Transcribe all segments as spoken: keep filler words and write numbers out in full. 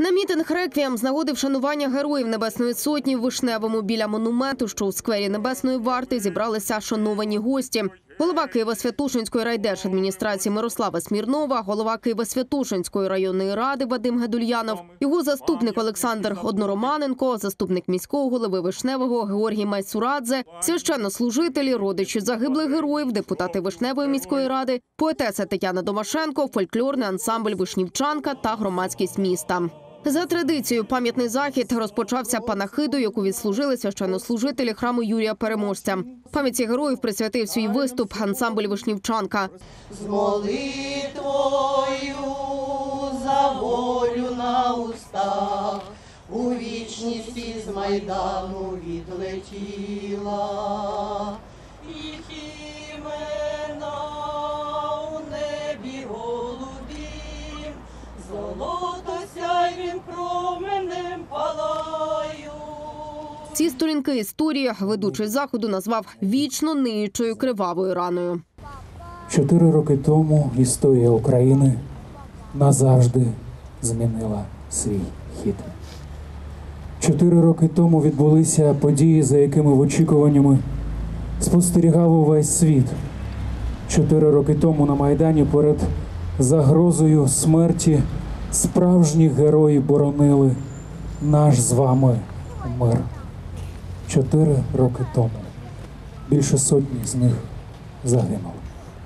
На мітинг «Реквієм» з нагоди вшанування Героїв Небесної Сотні в Вишневому біля монументу, що у сквері Небесної Варти, зібралися шановані гості. Голова Києво-Святошинської райдержадміністрації Мирослава Смірнова, голова Києво-Святошинської районної ради Вадим Гедульянов, його заступник Олександр Однороманенко, заступник міського голови Вишневого Георгій Майсурадзе, священнослужителі, родичі загиблих героїв, депутати Вишневої міської ради, поетеса Тетяна Домашенко, фольклорний ансамбль «Вишнівчанка» та громадськість міста. За традицією, пам'ятний захід розпочався панахидою, яку відслужили священнослужителі храму Юрія Переможця. Пам'яті героїв присвятив свій виступ ансамбль «Вишнівчанка». З молитвою за волю на устах у вічність із Майдану відлетіла. Їх імена у небі голубім, золото сяйвим променем палають. Ці сторінки історії ведучий заходу назвав вічно ниючою кривавою раною. Чотири роки тому історія України назавжди змінила свій хід. Чотири роки тому відбулися події, за якими в очікуваннями спостерігав увесь світ. Чотири роки тому на Майдані перед загрозою смерті справжні герої боронили наш з вами мир. Чотири роки тому більше сотні з них загинули.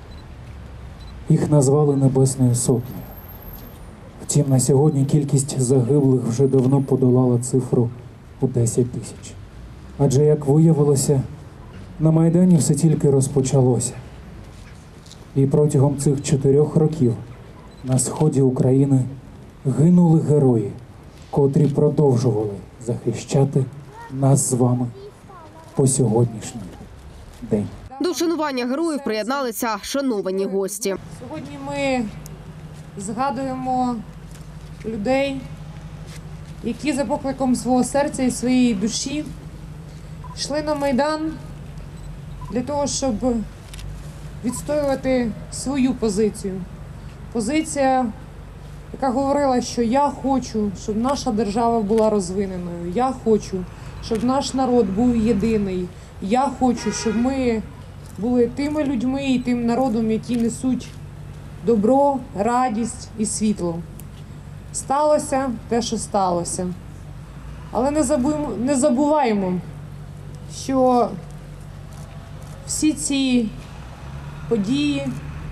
Їх назвали Небесною Сотнею. Втім, на сьогодні кількість загиблих вже давно подолала цифру у десять тисяч. Адже, як виявилося, на Майдані все тільки розпочалося. І протягом цих чотирьох років на сході України гинули герої, котрі продовжували захищати нас з вами по сьогоднішній день. До вшанування героїв приєдналися шановані гості. Сьогодні ми згадуємо людей, які за покликом свого серця і своєї душі йшли на Майдан для того, щоб відстоювати свою позицію. Позиція, яка говорила, що я хочу, щоб наша держава була розвиненою, я хочу, щоб наш народ був єдиний, я хочу, щоб ми були тими людьми і тим народом, які несуть добро, радість і світло. Сталося те, що сталося. Але не забуваємо, не забуваємо, що всі ці події,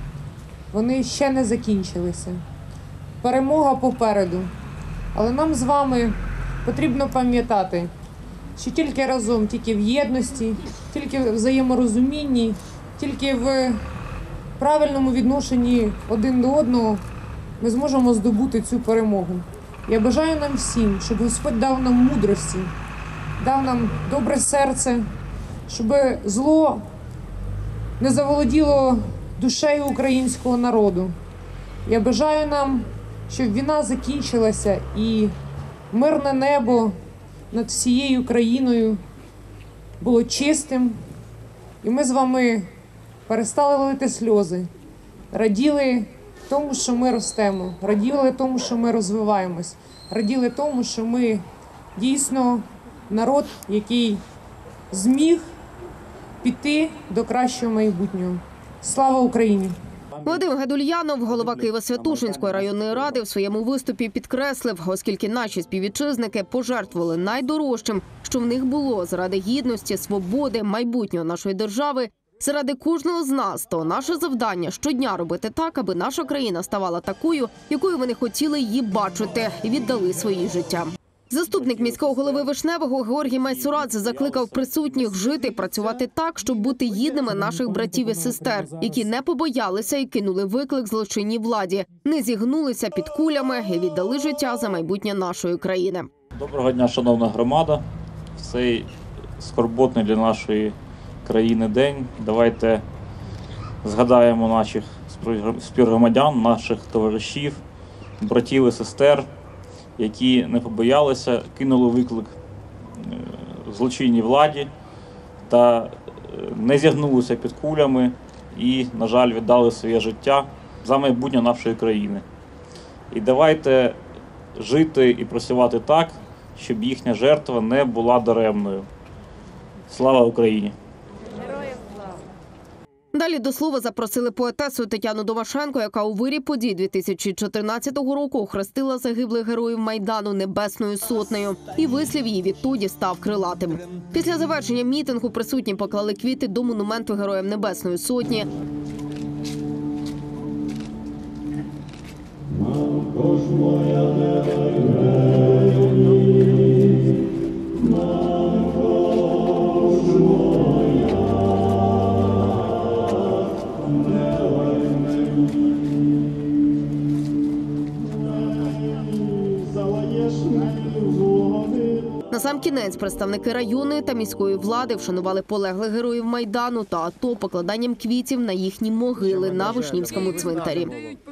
вони ще не закінчилися. Перемога попереду. Але нам з вами потрібно пам'ятати, що тільки разом, тільки в єдності, тільки в взаєморозумінні, тільки в правильному відношенні один до одного ми зможемо здобути цю перемогу. Я бажаю нам всім, щоб Господь дав нам мудрості, дав нам добре серце, щоб зло не заволоділо душею українського народу. Я бажаю нам, щоб війна закінчилася і мирне небо над всією країною було чистим, і ми з вами перестали лити сльози, раділи тому, що ми ростемо, раділи тому, що ми розвиваємось, раділи тому, що ми дійсно народ, який зміг піти до кращого майбутнього. Слава Україні! Вадим Гедульянов, голова Києво-Святошинської районної ради, в своєму виступі підкреслив, оскільки наші співвітчизники пожертвували найдорожчим, що в них було заради гідності, свободи, майбутнього нашої держави, заради кожного з нас, то наше завдання щодня робити так, аби наша країна ставала такою, якою вони хотіли її бачити, і віддали свої життя. Заступник міського голови Вишневого Георгій Майсурадзе закликав присутніх жити, працювати так, щоб бути гідними наших братів і сестер, які не побоялися і кинули виклик злочинній владі, не зігнулися під кулями і віддали життя за майбутнє нашої країни. Доброго дня, шановна громада. В цей скорботний для нашої країни день давайте згадаємо наших співгромадян, наших товаришів, братів і сестер, які не побоялися, кинули виклик злочинній владі та не зігнулися під кулями і, на жаль, віддали своє життя за майбутнє нашої країни. І давайте жити і працювати так, щоб їхня жертва не була даремною. Слава Україні! Далі до слова запросили поетесу Тетяну Домашенко, яка у вирі подій дві тисячі чотирнадцятого року охрестила загиблих героїв Майдану Небесною Сотнею. І вислів її відтоді став крилатим. Після завершення мітингу присутні поклали квіти до монументу Героям Небесної Сотні. Насамкінець представники районної та міської влади вшанували полеглих героїв Майдану та АТО покладанням квітів на їхні могили на Вишнівському цвинтарі.